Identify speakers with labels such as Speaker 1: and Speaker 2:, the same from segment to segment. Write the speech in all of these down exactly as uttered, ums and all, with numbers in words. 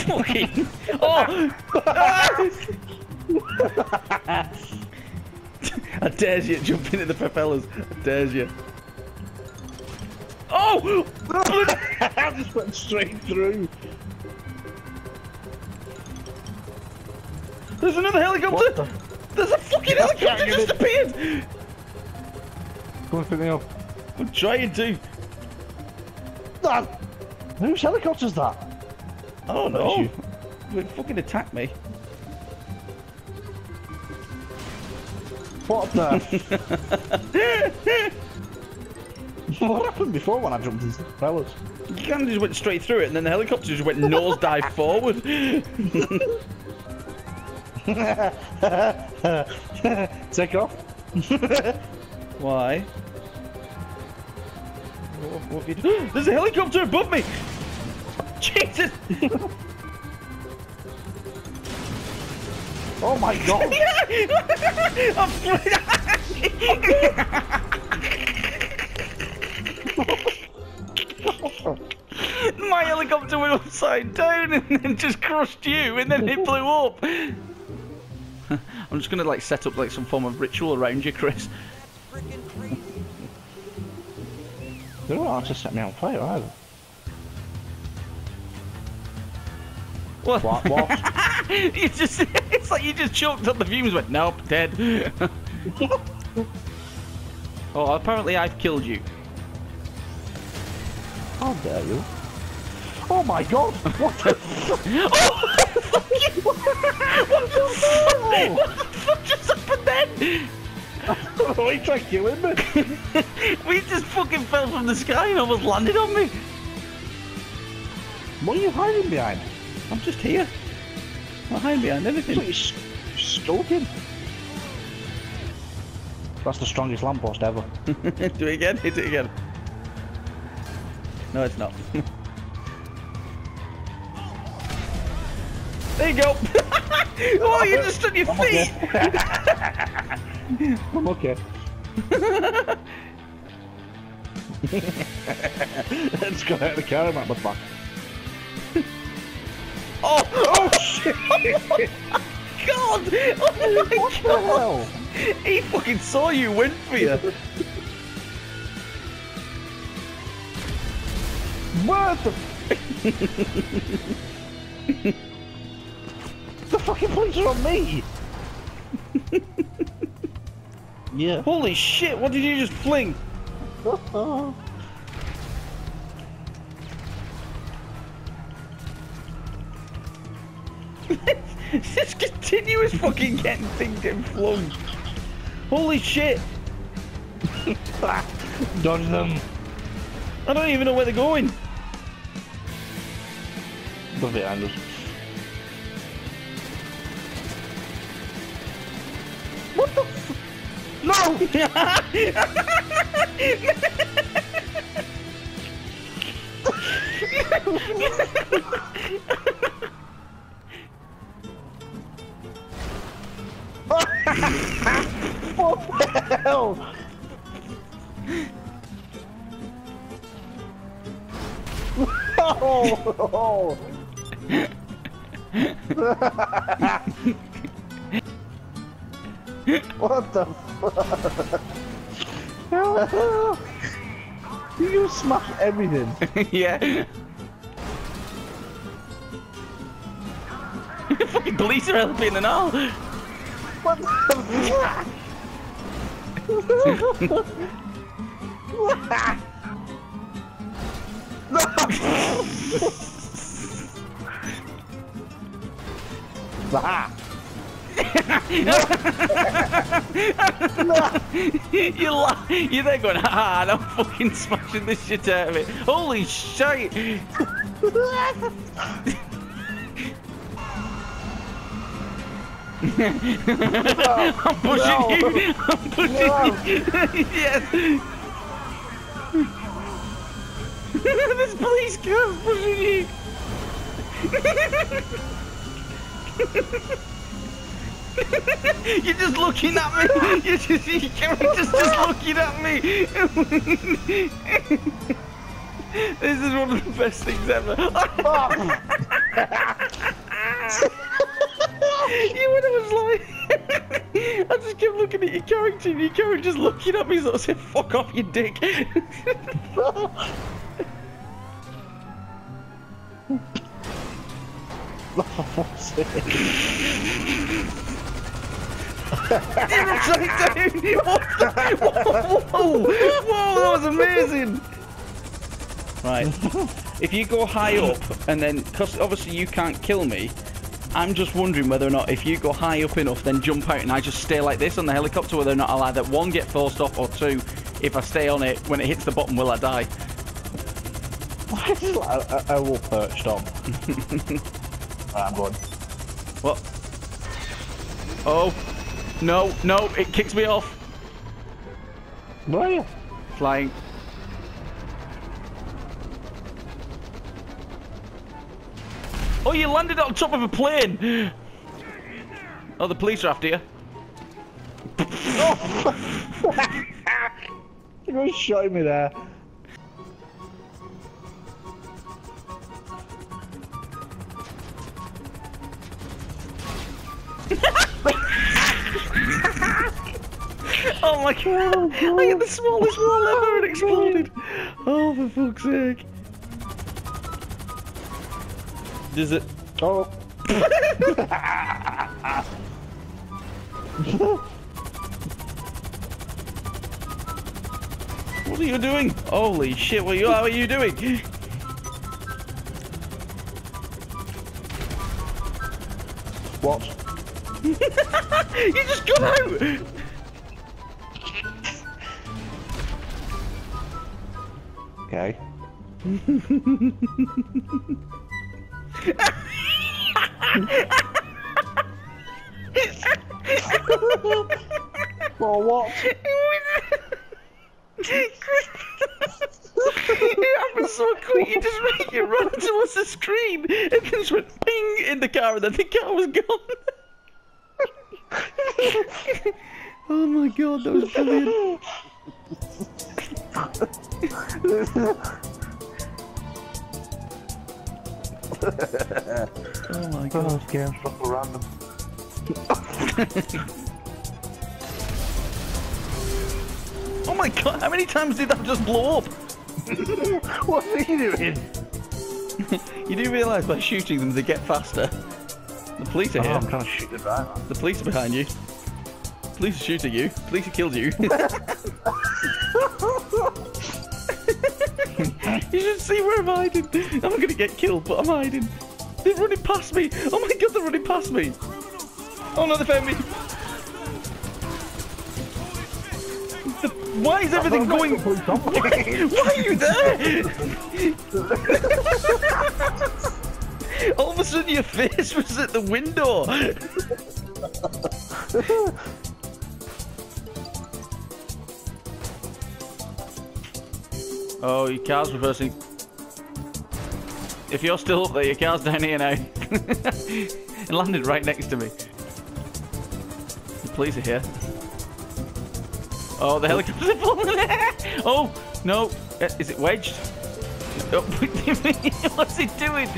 Speaker 1: fucking. Oh! I dare you, jump into the propellers. I dare you. Oh!
Speaker 2: I just went straight through.
Speaker 1: There's another helicopter!
Speaker 2: The...
Speaker 1: There's a fucking helicopter just appeared!
Speaker 2: Go and pick me up.
Speaker 1: I'm trying to.
Speaker 2: That... Whose helicopter's that?
Speaker 1: I don't know. It fucking attacked me.
Speaker 2: What the? What happened before when I jumped into the propellers?
Speaker 1: You kind of just went straight through it, and then the helicopter just went nosedive forward.
Speaker 2: Take off.
Speaker 1: Why? What, what have you done? There's a helicopter above me! Jesus!
Speaker 2: Oh my god!
Speaker 1: I'm My helicopter went upside down and then just crushed you, and then it blew up. I'm just gonna like set up like some form of ritual around you, Chris.
Speaker 2: They don't want to set me on fire either.
Speaker 1: What?
Speaker 2: What? What?
Speaker 1: You just, it's like you just choked up the fumes and went, nope, dead. Oh, apparently I've killed you.
Speaker 2: How dare you? Oh my god! What the fuck?
Speaker 1: Oh, fuck you! What the fuck? What the fuck just happened then?
Speaker 2: Oh, he tried killing me.
Speaker 1: We just fucking fell from the sky and almost landed on me.
Speaker 2: What are you hiding behind?
Speaker 1: I'm just here. I'm not hiding behind anything.
Speaker 2: You're skulking. That's the strongest lamppost ever.
Speaker 1: Do it again, hit it again. No, it's not. There you go. Oh, you just on your
Speaker 2: I'm
Speaker 1: feet.
Speaker 2: Okay. I'm okay. Let's go out of the car, I'm at the back.
Speaker 1: Oh,
Speaker 2: Oh shit!
Speaker 1: God! Oh my
Speaker 2: What the
Speaker 1: God!
Speaker 2: hell?
Speaker 1: He fucking saw you, went for you.
Speaker 2: What the? The fucking police are on me! Yeah.
Speaker 1: Holy shit! What did you just fling? This continuous fucking getting things getting flung. Holy shit!
Speaker 2: Dodge them.
Speaker 1: I don't even know where they're going.
Speaker 2: They're behind us. What the f- No! What the hell? Oh, oh. What the fuck? You smash everything.
Speaker 1: Yeah. Fucking police are helping and all.
Speaker 2: What the fuck? Ah.
Speaker 1: You la you're there going, ah, and I'm fucking smashing this shit out of it. Holy shit! I'm pushing
Speaker 2: No.
Speaker 1: you! I'm pushing
Speaker 2: No.
Speaker 1: you! Yes! This police car's pushing you! You're just looking at me! You're just, you're just, just looking at me! This is one of the best things ever! You would have was like, I just kept looking at your character, and your character just looking at me, so I said, "Fuck off, you dick."
Speaker 2: What's it?
Speaker 1: Whoa, whoa, that was amazing. Right, if you go high up, and then, because obviously you can't kill me, I'm just wondering whether or not if you go high up enough, then jump out and I just stay like this on the helicopter, whether or not I'll either one, get forced off, or two, if I stay on it, when it hits the bottom, will I die?
Speaker 2: Why is it like a, a owl perched on? Right, I'm going.
Speaker 1: What? Oh, no, no, it kicks me off.
Speaker 2: Where are you?
Speaker 1: Flying. Oh, you landed on top of a plane! Oh, the police are after you.
Speaker 2: You were showing me there.
Speaker 1: Oh my god! I hit the smallest wall ever and exploded! Oh, for fuck's sake. Does it?
Speaker 2: Oh.
Speaker 1: What are you doing? Holy shit, what are you, how are you doing?
Speaker 2: What?
Speaker 1: You just got out!
Speaker 2: Okay. Well, what?
Speaker 1: It happened so quick, you just make it run towards the screen and then just went ping in the car and then the car was gone. Oh my god, that was brilliant. Oh my god.
Speaker 2: Oh, game's proper random.
Speaker 1: Oh my god, how many times did that just blow up?
Speaker 2: What are you doing?
Speaker 1: You do realise by shooting them they get faster. The police are
Speaker 2: Oh,
Speaker 1: here.
Speaker 2: I'm trying to shoot the driver.
Speaker 1: The police are behind you. Police are shooting you. Police have killed you. You should see where I'm hiding. I'm gonna get killed, but I'm hiding. They're running past me. Oh my god, they're running past me. Oh no, they found me. The, why is everything going? Why are you there? All of a sudden your face was at the window. Oh, your car's reversing. If you're still up there, your car's down here now. It landed right next to me. The police are here. Oh, the helicopter's falling. Oh, no. Uh, Is it wedged? Oh, what's it doing?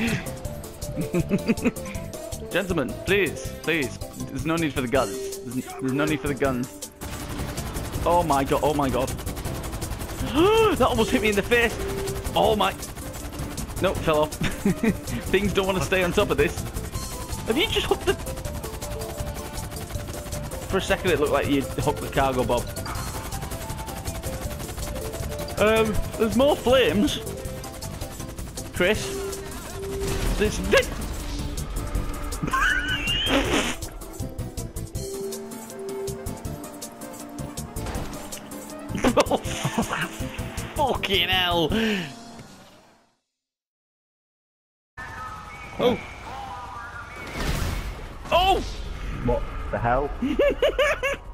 Speaker 1: Gentlemen, please, please. There's no need for the guns. There's, there's no need for the guns. Oh my god, oh my god. That almost hit me in the face. Oh my. No, fell off. Things don't want to stay on top of this. Have you just hooked the... For a second it looked like you hooked the cargo bob. Um, there's more flames. Chris. There's... Oh, fucking hell. Oh. Oh!
Speaker 2: What the hell?